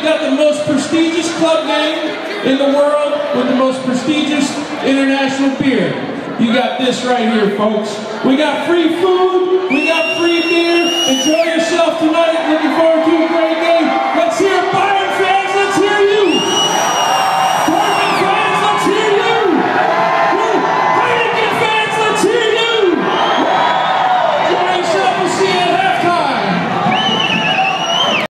you got the most prestigious club name in the world with the most prestigious international beer. You got this right here, folks. We got free food, we got free beer. Enjoy yourself tonight. Looking forward to a great game.